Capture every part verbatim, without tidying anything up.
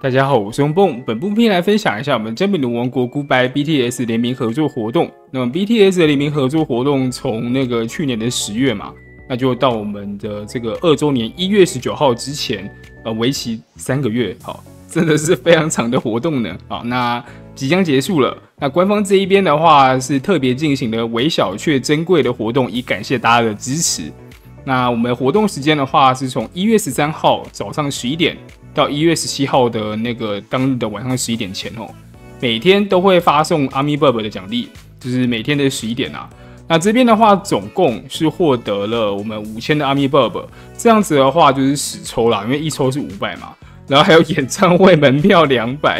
大家好，我是翁蹦。本部片来分享一下我们真品奴王国 Goodbye B T S 联名合作活动。那么 B T S 的联名合作活动从那个去年的十月嘛，那就到我们的这个二周年一月十九号之前，呃，为期三个月，好，真的是非常长的活动呢。好，那即将结束了。那官方这一边的话是特别进行了微小却珍贵的活动，以感谢大家的支持。那我们活动时间的话是从一月十三号早上十一点到一月十七号的那个当日的晚上十一点前哦，每天都会发送 AmiBurb 的奖励，就是每天的十一点啊。那这边的话总共是获得了我们五千的 AmiBurb， 这样子的话就是实抽啦，因为一抽是五百嘛，然后还有演唱会门票两百。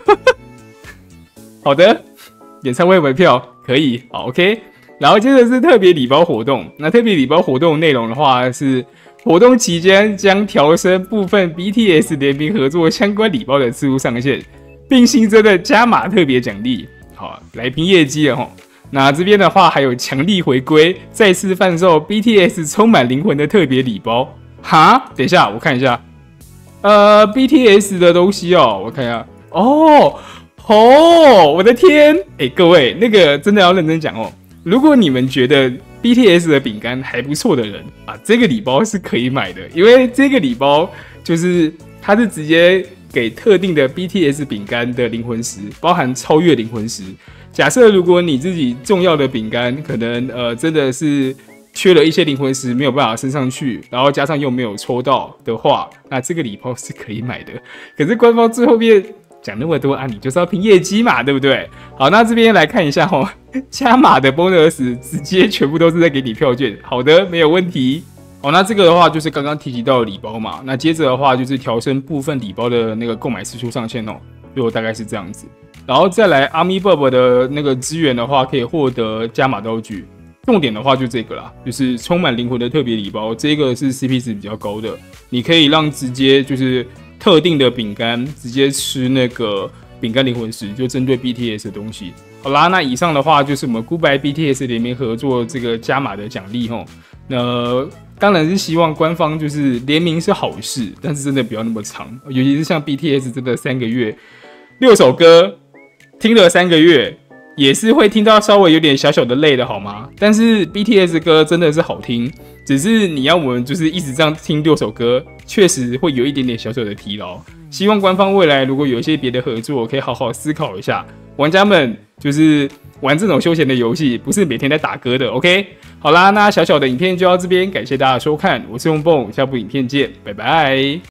好的，演唱会门票可以，好 OK。然后接着是特别礼包活动，那特别礼包活动内容的话是活动期间将调升部分 B T S 联名合作相关礼包的次数上限，并新增的加码特别奖励，好来拼业绩了齁。那这边的话还有强力回归，再次贩售 B T S 充满灵魂的特别礼包。哈，等一下我看一下，呃 B T S 的东西哦，我看一下，哦哦，我的天，哎各位那个真的要认真讲哦。如果你们觉得 B T S 的饼干还不错的人啊，这个礼包是可以买的，因为这个礼包就是它是直接给特定的 B T S 饼干的灵魂石，包含超越灵魂石。假设如果你自己重要的饼干可能呃真的是缺了一些灵魂石没有办法升上去，然后加上又没有抽到的话，那这个礼包是可以买的。可是官方最后面讲那么多啊，你就是要拼业绩嘛，对不对？好，那这边来看一下齁，加码的 bonus 直接全部都是在给你票券。好的，没有问题。好，那这个的话就是刚刚提及到的礼包嘛。那接着的话就是调升部分礼包的那个购买次数上限哦，就大概是这样子。然后再来 AmiBurb 的那个资源的话，可以获得加码道具。重点的话就这个啦，就是充满灵魂的特别礼包，这个是 C P 值比较高的，你可以让直接就是特定的饼干直接吃那个饼干灵魂石，就针对 B T S 的东西。好啦，那以上的话就是我们 Goodbye B T S 联名合作这个加码的奖励齁。那当然是希望官方就是联名是好事，但是真的不要那么长，尤其是像 B T S 真的三个月六首歌听了三个月，也是会听到稍微有点小小的累的好吗？但是 B T S 歌真的是好听，只是你要我们就是一直这样听六首歌，确实会有一点点小小的疲劳。希望官方未来如果有一些别的合作，可以好好思考一下，玩家们就是玩这种休闲的游戏，不是每天在打歌的 ，OK？ 好啦，那小小的影片就到这边，感谢大家的收看，我是翁蹦，下部影片见，拜拜。